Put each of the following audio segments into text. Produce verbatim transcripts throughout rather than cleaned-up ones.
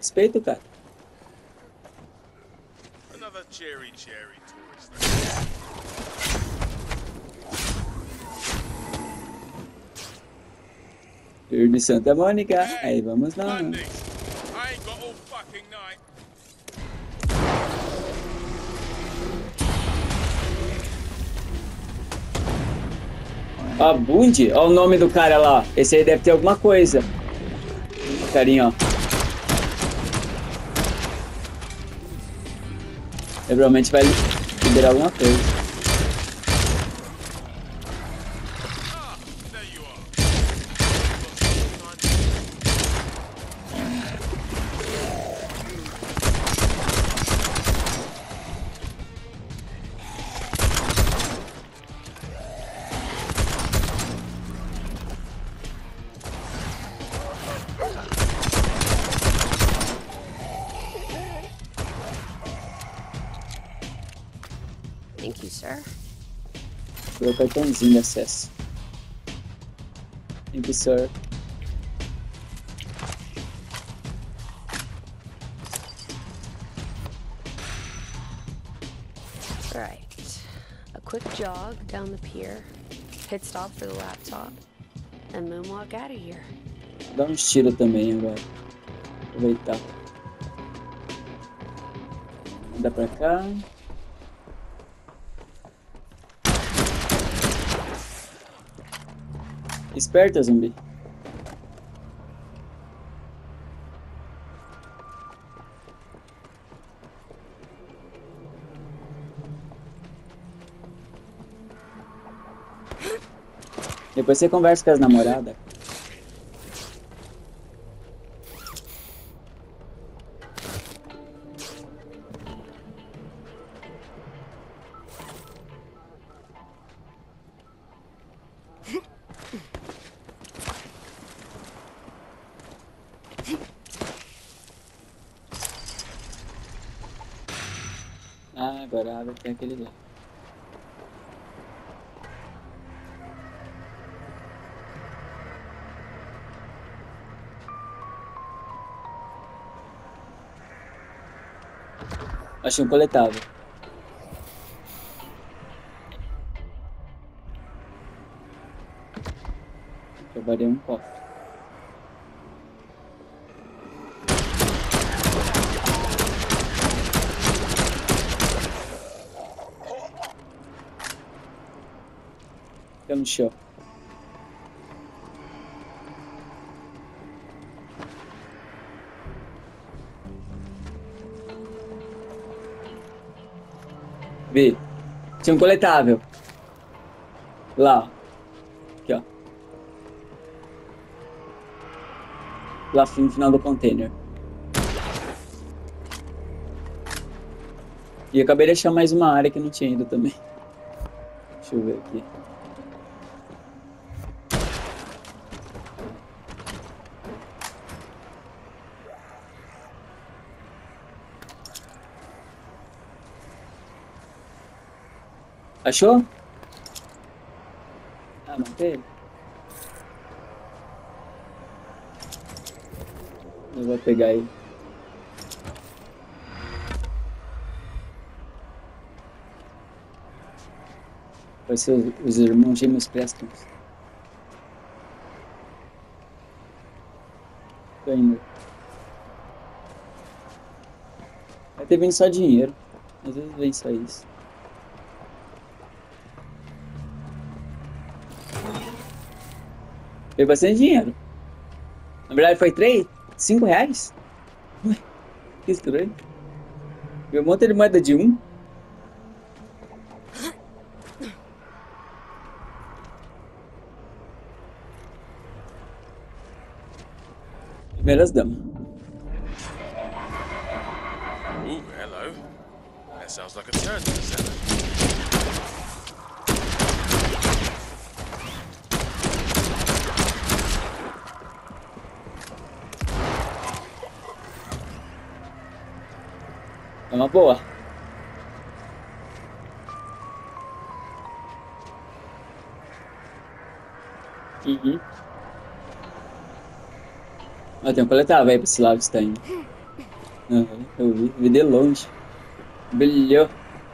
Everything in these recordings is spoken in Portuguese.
Respeito, cara. Another cherry cherry tourist. Tour de Santa Mônica. Aí vamos lá. Mondays. I ain't got all fucking night. Ó, Bundy, ó o nome do cara lá. Esse aí deve ter alguma coisa. Carinha, ó. Ele provavelmente vai liberar alguma coisa. Ah, there you are. Thank you, sir. Meu cartãozinho de acesso. Thank you, sir. Right. A quick jog down the pier, pit stop for the laptop, and moonwalk out of here. Dá uns tiros também agora. Aproveitar. Anda pra cá. Esperta, zumbi. Depois você conversa com as namoradas. Ah, agora abre tem aquele lá. Achei um coletável. Trabalhei um cofre. Fica no chão. Vê. Tinha um coletável. Lá, ó. Aqui, ó. Lá no final do container. E acabei de achar mais uma área que não tinha ido também. Deixa eu ver aqui. Achou? Ah, matei. Eu vou pegar ele. Vai ser os, os irmãos gêmeos Prestons. Tô indo. Vai ter vindo só dinheiro. Às vezes vem só isso. Veio bastante dinheiro. Na verdade foi três? Cinco reais? Ué, que estranho. Veio um monte de moeda de um. Primeiras damas. Ooh, hello. That sounds like a turn to the center. É uma boa. Uhum. Ó, tem um coletável aí pra esse lado que você tá indo. Aham, eu vi, vi de longe. Brilhou.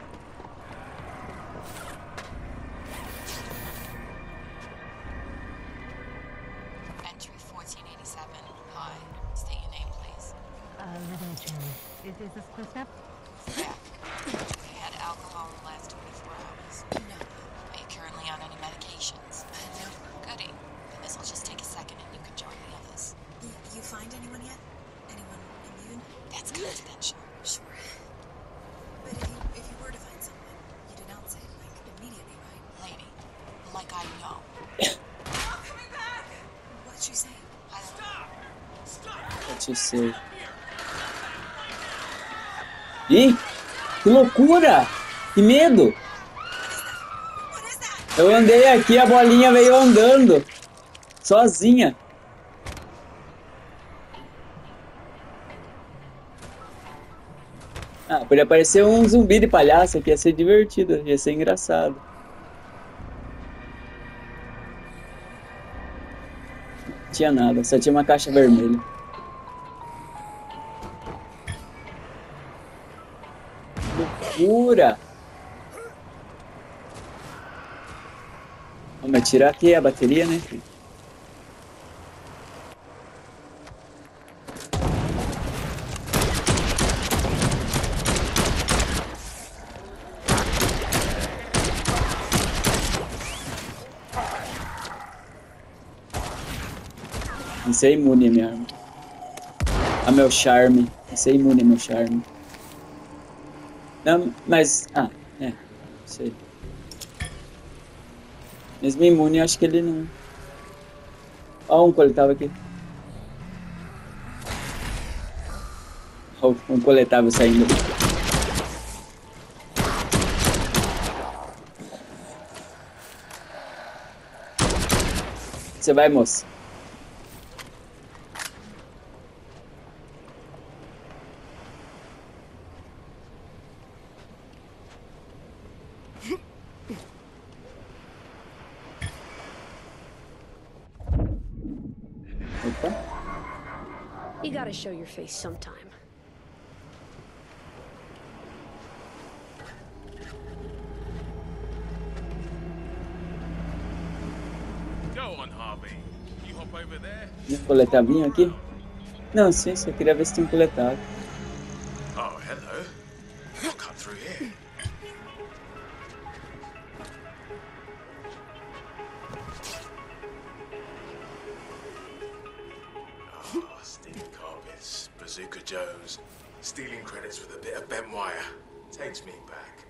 Entry fourteen eighty-seven. Hi. State your name, please. Uh, Lydia Chen. Is, is this close enough? Yeah. We had alcohol in the last twenty-four hours. No. Are you currently on any medications? No. Goody. Then this will just take a second and you can join the others. You, you find anyone yet? Anyone immune? That's confidential. Sure. But if you if you were to find someone, you'd announce it, like, immediately, right? Lady. Like I know. What'd she say? I don't know. Pode ser. Ih, que loucura! Que medo! What is that? Eu andei aqui, a bolinha veio andando. Sozinha. Ah, podia aparecer um zumbi de palhaço aqui, ia ser divertido, ia ser engraçado. Não tinha nada, só tinha uma caixa vermelha. Loucura! Vamos tirar aqui a bateria, né? Isso é imune a minha arma. A meu charme. Isso é imune a meu charme. Não, mas... Ah, é. Sei. Mesmo imune, eu acho que ele não... Ó, um coletável aqui. Ó, um coletável saindo. Você vai, moça. Opa. You gotta show your face sometime. Go on, Harvey. You hop over there. Um coletavinho aqui? Não, sim, só queria ver se tem um coletável. Oh, hello. I'll cut through here. Oh, stealing carpets, Bazooka Joes, stealing credits with a bit of bent wire. Takes me back.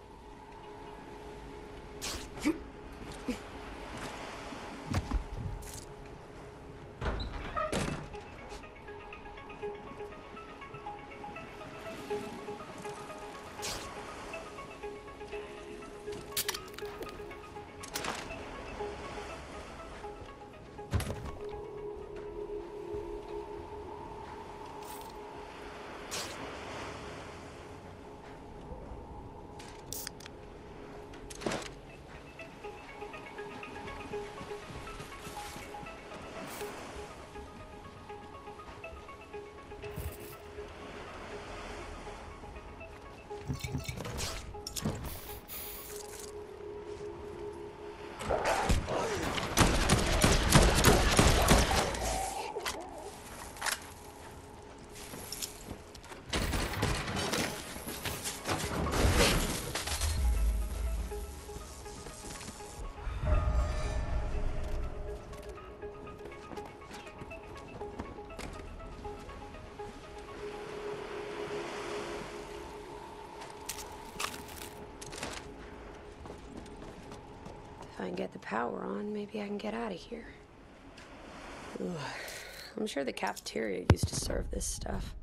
If I can get the power on, maybe I can get out of here. Ugh. I'm sure the cafeteria used to serve this stuff.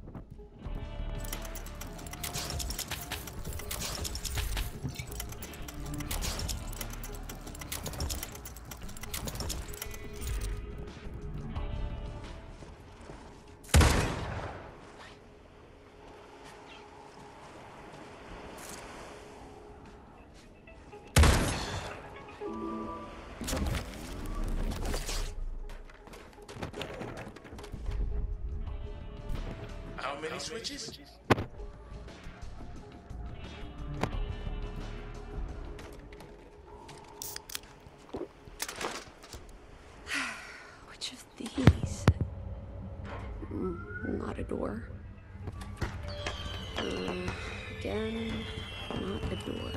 How many switches? door. Uh, again, not a door.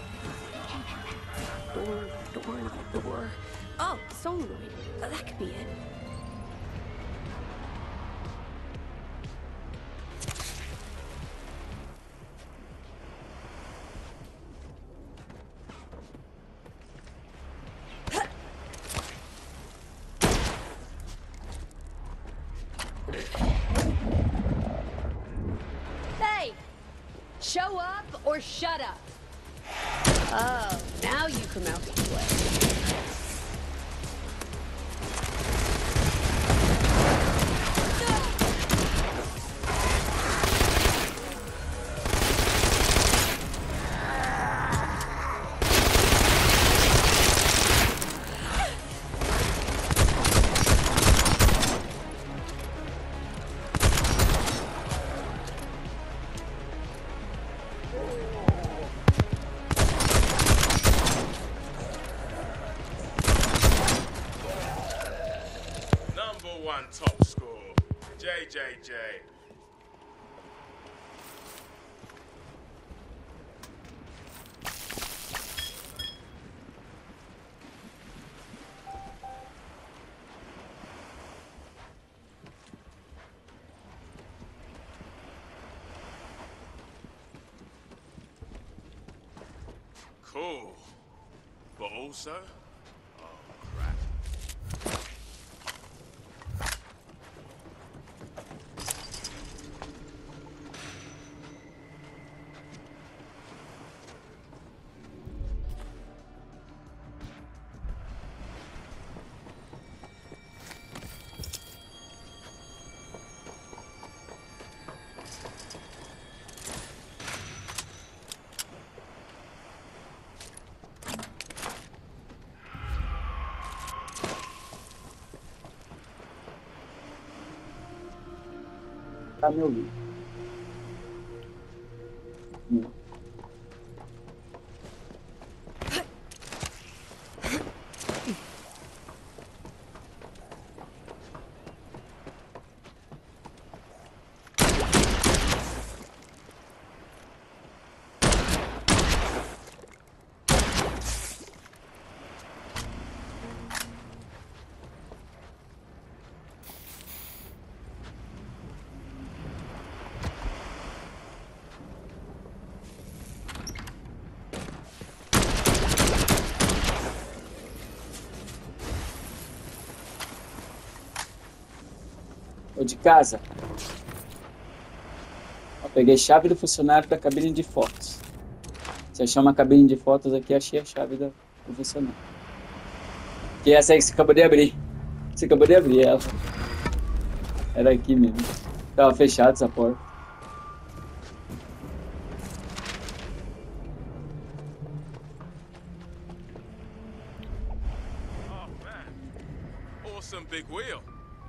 Door, door, not a door. Oh, solenoid. Uh, that could be it. Hey! Show up or shut up. Oh, now you come out to play. One top score, J J J. Cool, but also, oh crap. Tá me ouvindo? Não. Ou de casa. Ó, peguei chave do funcionário da cabine de fotos. Se achar uma cabine de fotos aqui, achei a chave do, do funcionário. Que essa aí que você acabou de abrir. Você acabou de abrir ela. Era aqui mesmo. Tava fechada essa porta. Oh man, awesome big wheel.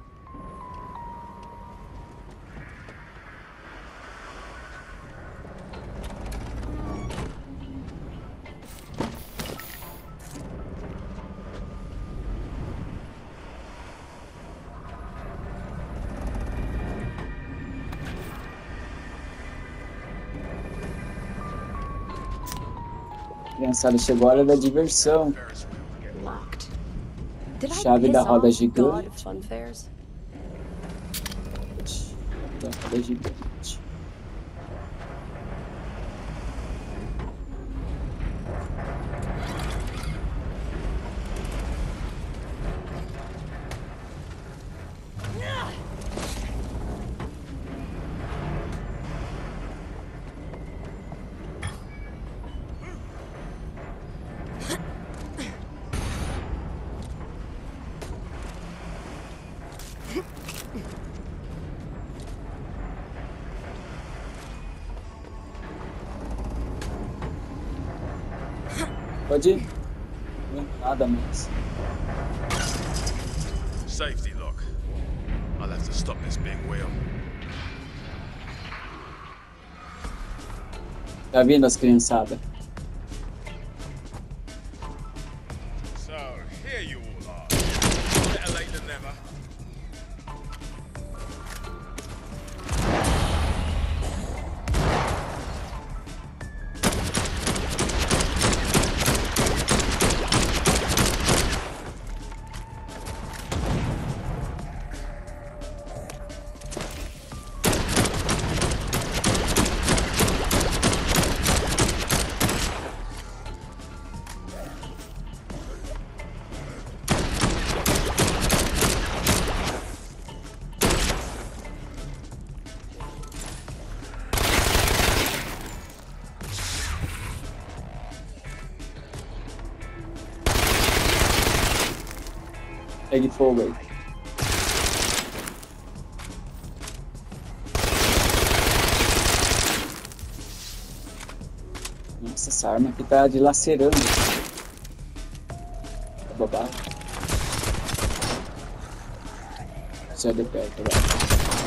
Criançada, chegou a hora da diversão. Locked. Did I Chave piss da roda off God gigante. of fun fairs? Da roda gigante. Pode ir. Não, nada mais. Safety lock. I'll have to stop this big wheel. Tá vindo as criançadas. So, here you all are. Better late than never. Pegue fogo aí. Nossa, essa arma aqui tá dilacerando. Tá bobagem. Sai de perto, vai.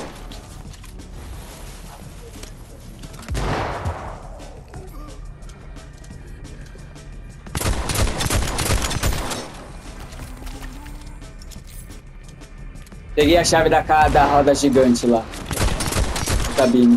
Peguei a chave da, ca- da roda gigante lá. Cabine.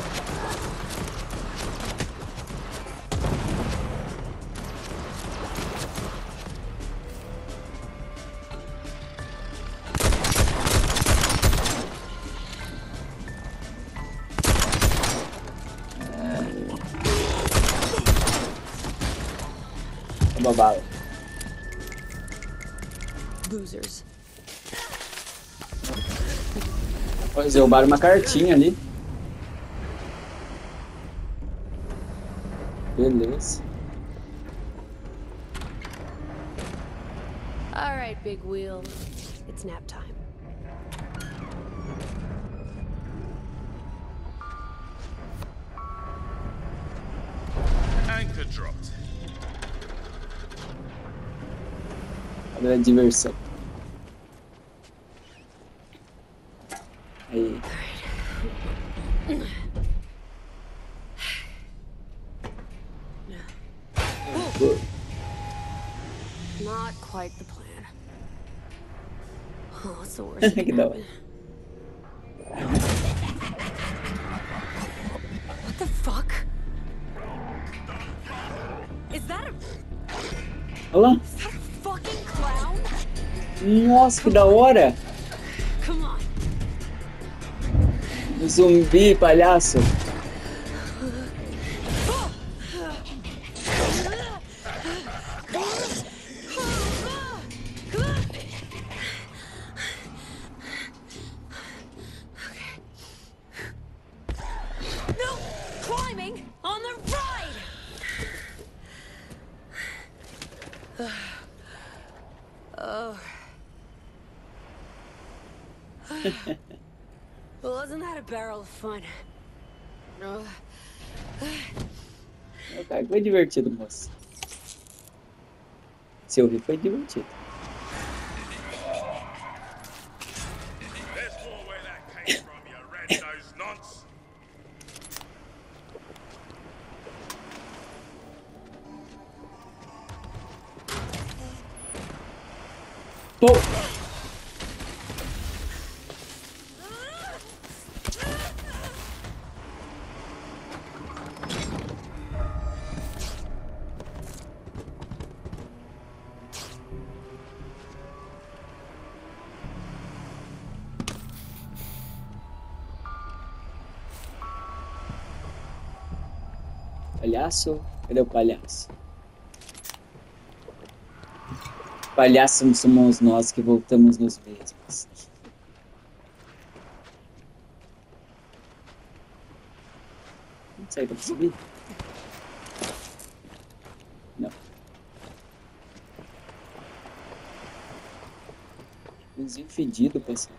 Toma bala. Losers. Eles roubaram uma cartinha ali. Beleza. All right, big wheel. It's nap time. Anchor dropped. Agora é diversão. Aí. Good. Not quite the plan. Oh, what's the worst that Que can da hora. happen? What the fuck? Is that a, Olha lá. is that a fucking clown? Nossa, que da hora. Come on. Um zumbi, palhaço. No climbing on the ride. Oh. Well, wasn't that a barrel of fun? Oh. Okay, foi divertido, moço. Se eu rir, foi divertido. There's more where that came from, you red-nosed nonce. Pô! Palhaço? Cadê o palhaço? Palhaço somos nós que voltamos nos mesmos. Não sei, dá pra subir? Não. Pãozinho fedido, pessoal.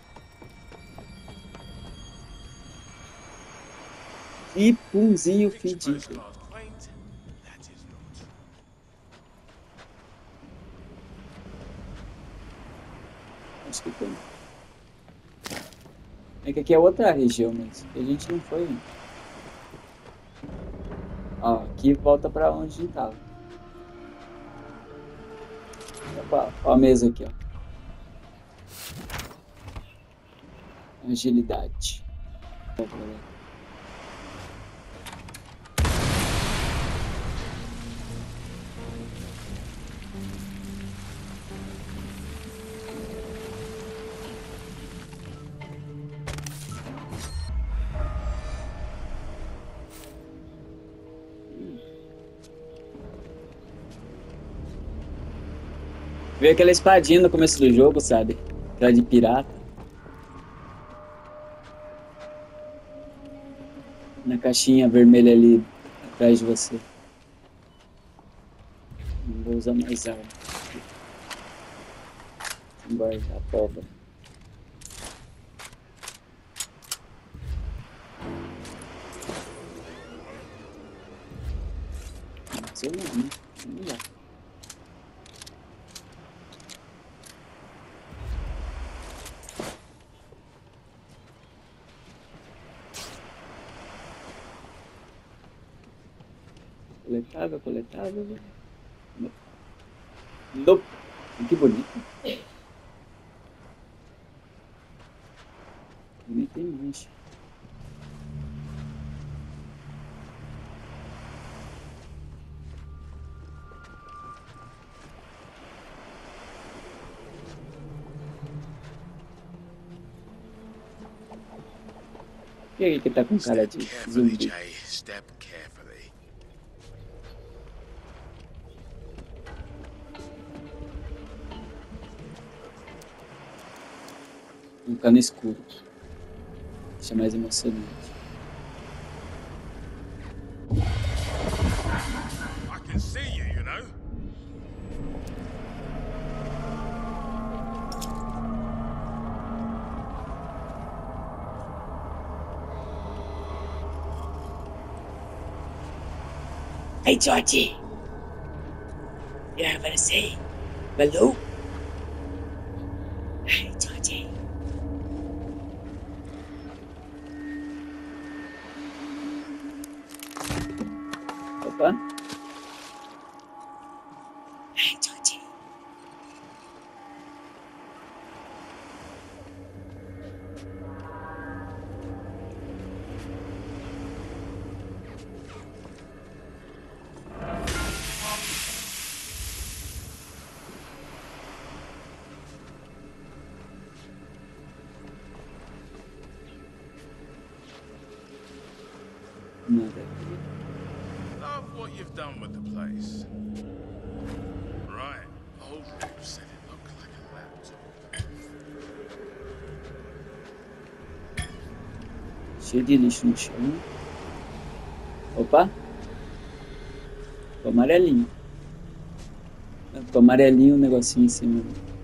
Que pãozinho fedido. Postcard quaint, that is not. Acho que tem. É que aqui é outra região, mas a gente não foi ainda. Ó, aqui volta pra onde a gente tava. Opa, ó a mesa aqui, ó. Agilidade. Veio aquela espadinha no começo do jogo, sabe? Aquela de pirata. Na caixinha vermelha ali atrás de você. Não vou usar mais arma. Guardar a pólvora. Mas eu não, né? Vamos lá. Coletável, coletável. Não. Não. Que bonito. Bonito e mancha. E aí que tá com cara de Carefully, zumbi? Jay. Step carefully. Um cano escuro. Isso é mais emocionante. I can see you, you know. Hey, Georgie. You have to say hello? Hey, Georgie. Opa. Hey, Georgie. Nada. Love what you've done with the place. Right. Old Rube said it looked like a laptop. Cheio de lixo no chão. Opa. Ficou amarelinho. Ficou amarelinho o negocinho em cima.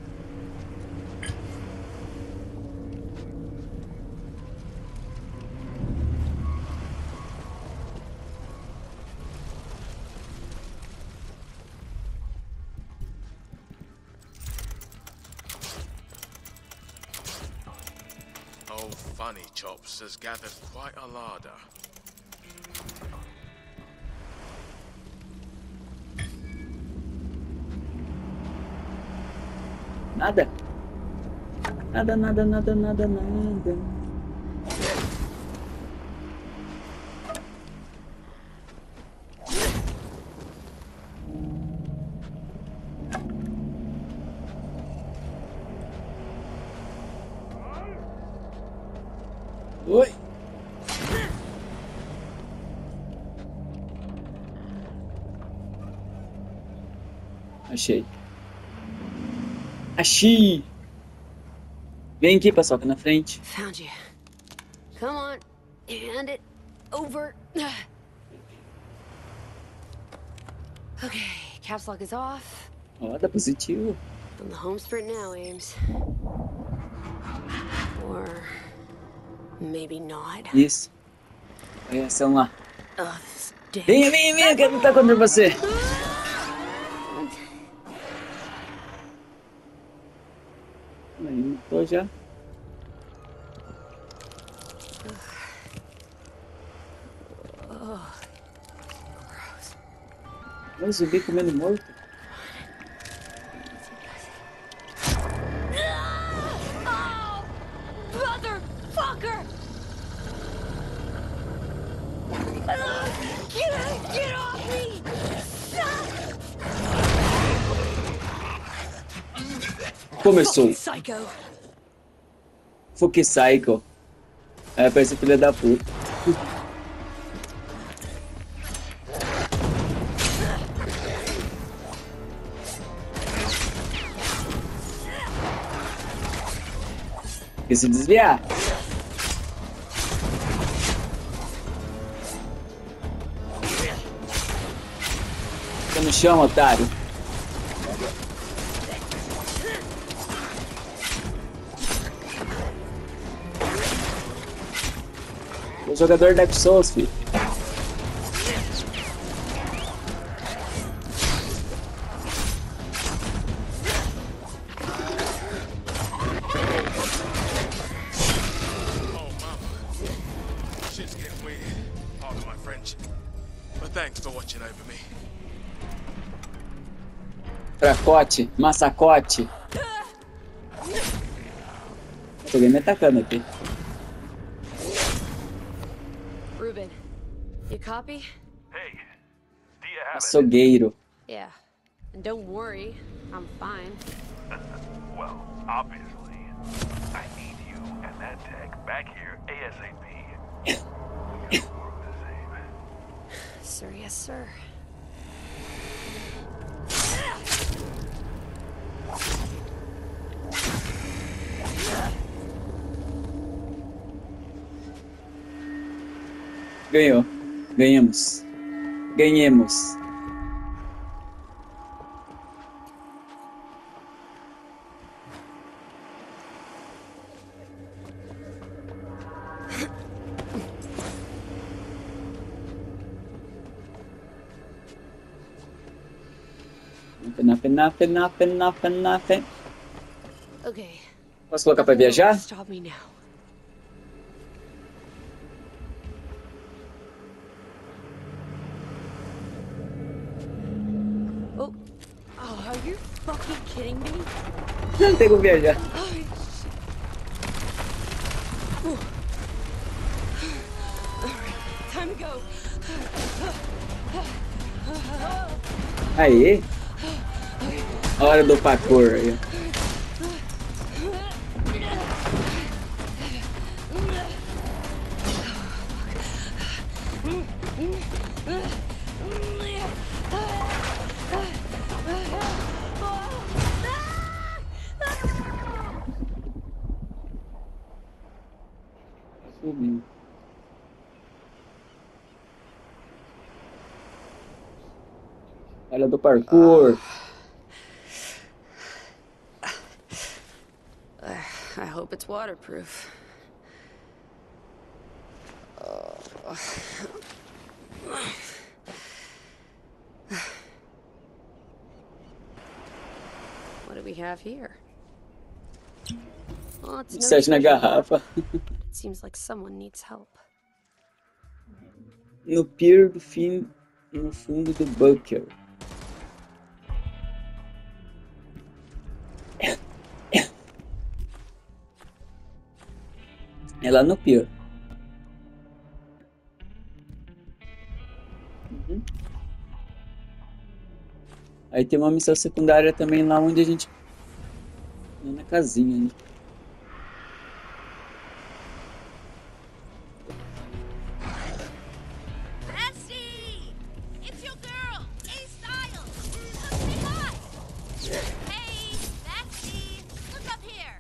Old Funny Chops has gathered quite a larder. Nada. Nada, nada, nada, nada, nada. Oi. Achei. Achei. Vem aqui, paçoca, na frente. Found you. Come on, hand it over. Okay, caps lock is off. Ó, dá positivo. On the home sprint now, Ames. Or maybe not. Isso. A reação lá. Oh, this dick. Venha, venha, venha, quero lutar contra você. Aí, tô já. Olha o zumbi comendo morto. Oh, motherfucker! Get, get off me! Começou. Psycho! Fuck Psycho. É, parece filha da puta. Tem que se desviar. Fica no chão, otário. O jogador Dark Souls, filho. Oh, mama. Shit's getting weird. Pardon my French. But thanks for watching over me. Fracote, massacote. Alguém me atacando aqui. Ruben, you copy? Hey, do you have it? Açougueiro. Yeah. And don't worry, I'm fine. Well, obviously, I need you and that tech back here ASAP. We got more of the same. Sir, yes, sir. Ganhou. Ganhamos. Ganhemos. Nothing, nothing, nothing, nothing, nothing. Okay. Posso colocar pra viajar? Stop me now. Oh. Oh, are you fucking kidding me? Não tem como viajar. Oh, shit. Ooh. All right, time to go. Aí. Hora do parkour aí. Subiu. Hora do parkour. I hope it's waterproof. Oh. What do we have here? Oh, it's no Sete na treasure map. garrafa. It seems like someone needs help. No pier do fim, no fundo do bunker. É lá no pier. Uhum. Aí tem uma missão secundária também lá onde a gente... Na casinha, né? Bessie! It's your girl, A Styles! Come say hi! Hey, Bessie! Look up here!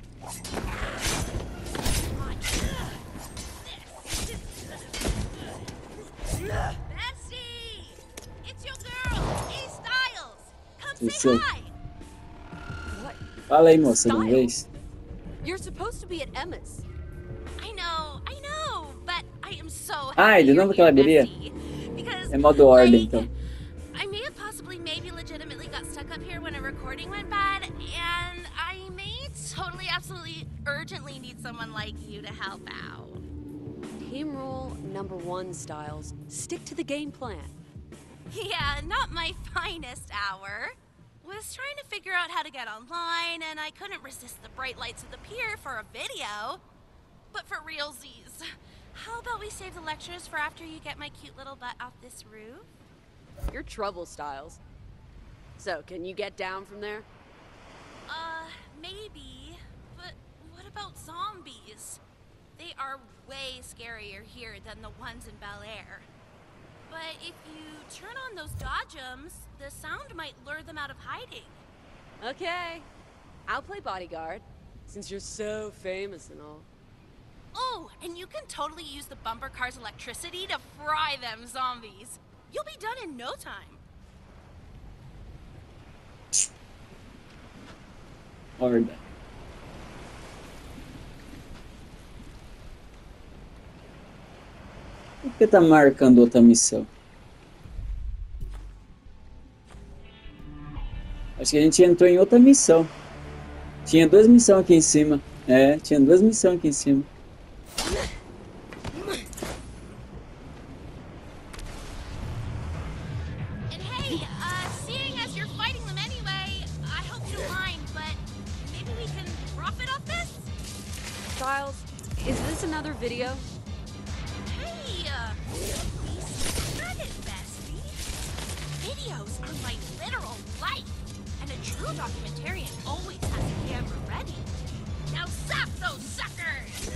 Bessie! It's your girl, A Styles! Come say Isso. hi! What? Fala aí, moça, de uma Styles. vez. You're supposed to be at Emma's. I know, I know, but I am so happy Ai, de you're novo aquela here, guria? Bessie, because, É modo ordem, like, então. I may have possibly maybe legitimately got stuck up here when a recording went bad, and I may totally, absolutely, urgently need someone like you to help out. Team rule number one, Styles. Stick to the game plan. Yeah, not my finest hour. Was trying to figure out how to get online, and I couldn't resist the bright lights of the pier for a video. But for realsies, how about we save the lectures for after you get my cute little butt off this roof? You're trouble, Styles. So, can you get down from there? Uh, maybe. But what about zombies? They are way scarier here than the ones in Bel Air. But if you turn on those dodgems, the sound might lure them out of hiding. Okay. I'll play bodyguard, since you're so famous and all. Oh, and you can totally use the bumper car's electricity to fry them zombies. You'll be done in no time. Horda. Por que tá marcando outra missão? Acho que a gente entrou em outra missão. Tinha duas missões aqui em cima. É, tinha duas missões aqui em cima. And hey, uh, seeing as you're fighting them anyway, I hope you don't mind, but maybe we can profit off this? Styles, is this another video? Hey, uh, please spread it, bestie. Videos are my literal life, and a true documentarian always has a camera ready. Now zap those suckers!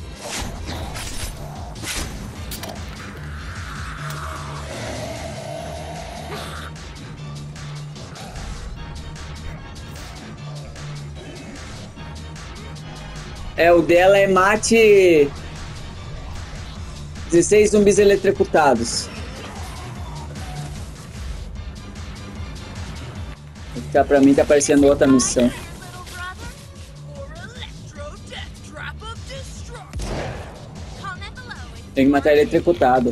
É, o dela é mate dezesseis zumbis eletrocutados. Vou ficar pra mim, tá aparecendo outra missão. Little brother, or electro death trap of destruction. Comment below if Tem que matar eletrocutado.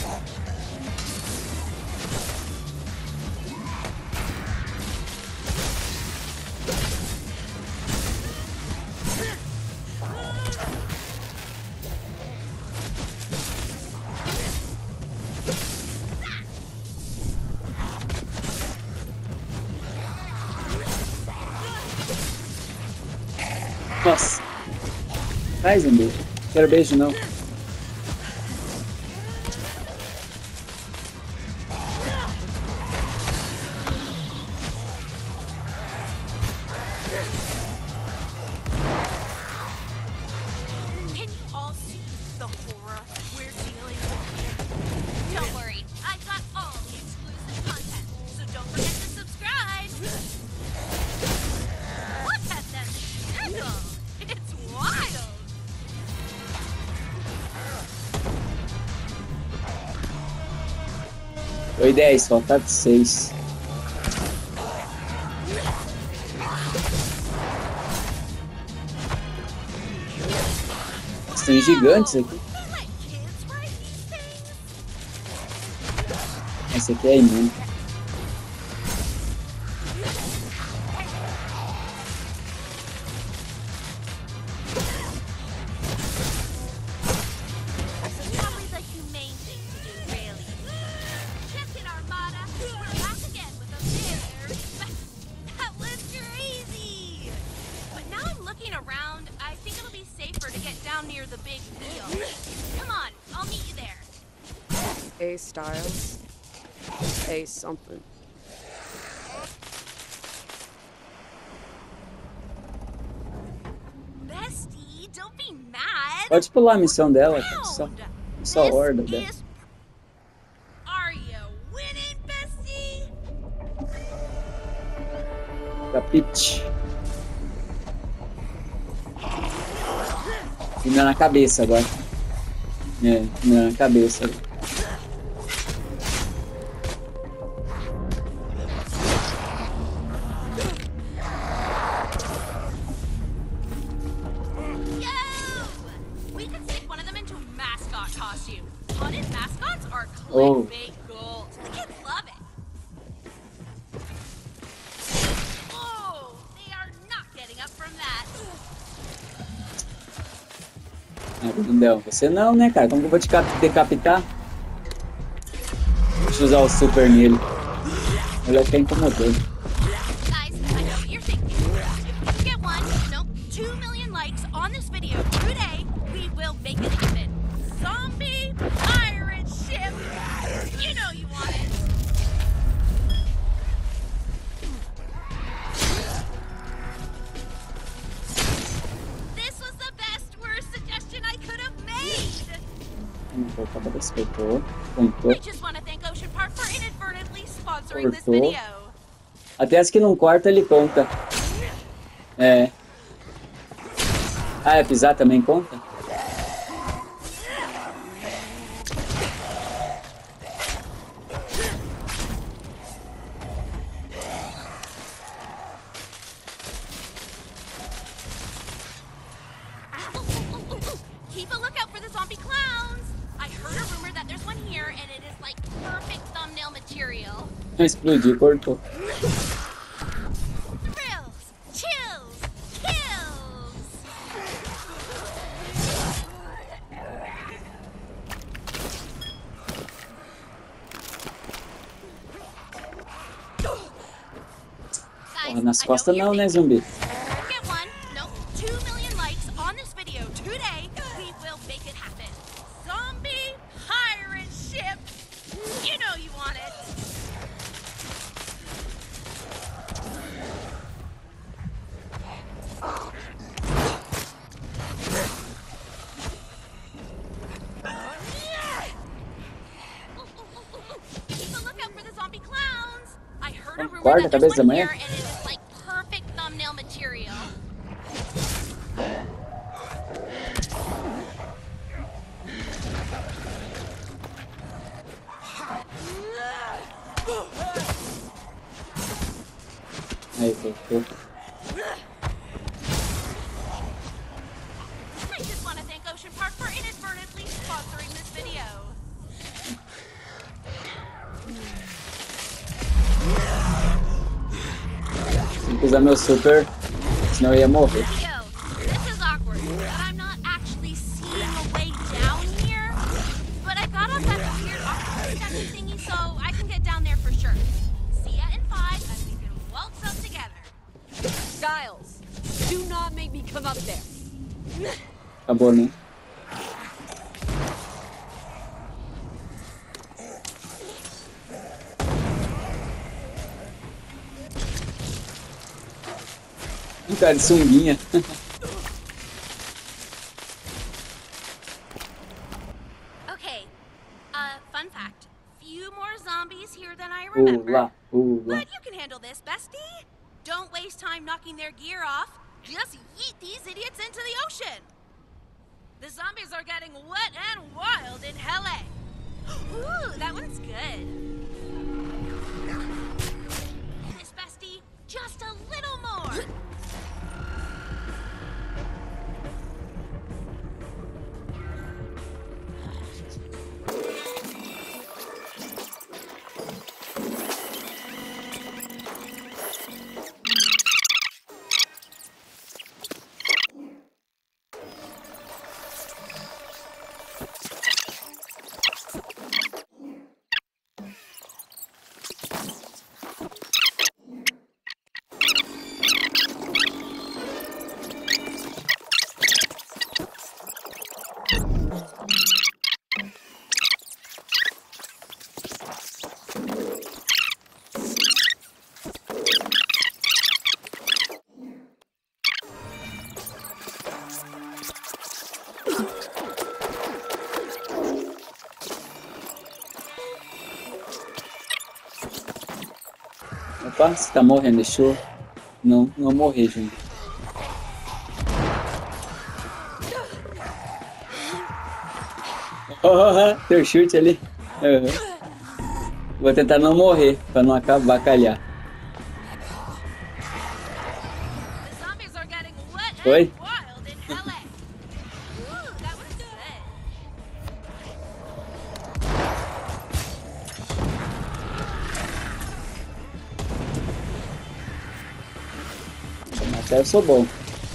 Nossa. Vai, zumbi. Quero beijo, não. Can you all see the horror we're dealing with here? Don't worry, I got all the exclusive content, so don't forget to subscribe. Look at them jiggle! It's wild! Foi dez, falta seis. Tem gigantes aqui. They let kids write these things? Esse aqui é imune. Probably the humane thing to do, really. Check it, Armada. We're back again with a very spe- That was crazy! But now I'm looking around, I think it'll be safer to get down near the big wheel. Come on, I'll meet you there. A Styles. A something. Bestie, don't be mad. Pode pular a missão dela, cara. Só, Round. só a This horda dela. is- Are you winning, bestie? Capite. Ainda na cabeça agora. É, ainda na cabeça. Yo! We could stick one of them into a mascot costume. Haunted mascots are Oh. clickbait gold. The kids love it. Oh, they are not getting up from that. Ah, Lindão, você não, né, cara? Como que eu vou te cap- decapitar? Deixa eu usar o super nele. Ele até incomodou. Guys, I know what you're thinking. If we get one, no, two million likes on this video today, we will make it happen. Zombie pirate ship. You know you want it. This was the best worst suggestion I could have made. Vamos voltar pra ver se cortou. Contou. I just want to thank Ocean Park for inadvertently sponsoring this Cortou. video. Até as que não corta, ele conta. É. Ah, é pisar também conta? Keep a lookout for the zombie clowns. I heard a rumor that there's one here, and it is like perfect thumbnail material. Explodiu, cortou. Thrills, chills, kills. Porra, nas costas não, né, zumbi? Get one, no, two million likes on this video today. We will make it happen. Zombie pirate ship. You know you want it. Keep a lookout for the zombie clowns. I heard a rumor Guarda a that there's cabeça da one manhã. here, and it is like perfect thumbnail material. Aí, cortou. I just want to thank Ocean Park for inadvertently sponsoring this video. Tem que usar meu super, senão eu ia morrer. Yo, this is awkward, but I'm not actually seeing a way down here. But I got up that weird octopus statue thingy, so I can get down there for sure. See ya in five, and we can waltz up together. Giles, do not make me come up there. Acabou, né? Um cara de sunguinha. Okay, uh, fun fact. Few more zombies here than I remember. Pula, pula. But you can handle this, bestie. Don't waste time knocking their gear off. Just yeet these idiots into the ocean. The zombies are getting wet and wild in L A. Ooh, that one's good. This, bestie, just a little more. Opa, você tá morrendo, deixou? Não, não morrer, gente. Oh, teu chute ali. Uhum. Vou tentar não morrer, pra não acabar calhar. The zombies are getting wet Oi? and wild in L A. Ooh, that was good. Até eu sou bom.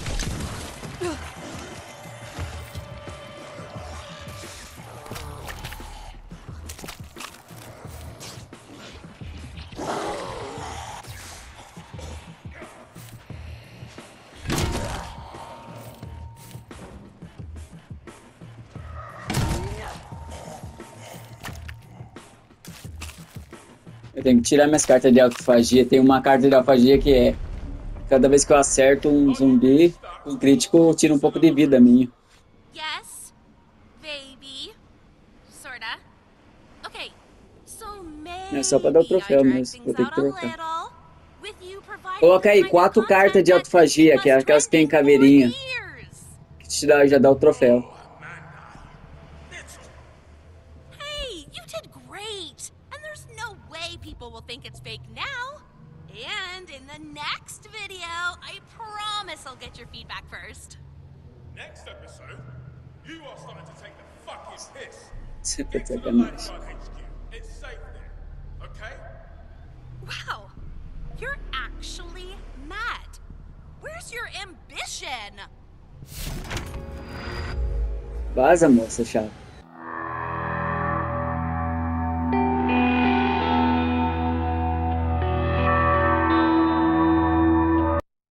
Eu tenho que tirar minhas cartas de autofagia. Tem uma carta de autofagia que é: cada vez que eu acerto um zumbi, um crítico tira um pouco de vida minha. Yes, baby. Sorta. Okay, so maybe É só pra dar o troféu I drag mesmo, vou things ter que out a trocar. little, with you providing Coloca aí the kind of quatro content cartas de that autofagia, que é must aquelas que tem trend for caveirinha, years. que te dá, já dá o troféu. Hey, you did great! And there's no way people will think it's fake now. And in the next video, I promise I'll get your feedback first. Next episode, you are starting to take the fucking piss. Você tá de Get to the sacanagem. Lightbug H Q. It's safe there, okay? Wow, you're actually mad. Where's your ambition? Vaza, moça chata.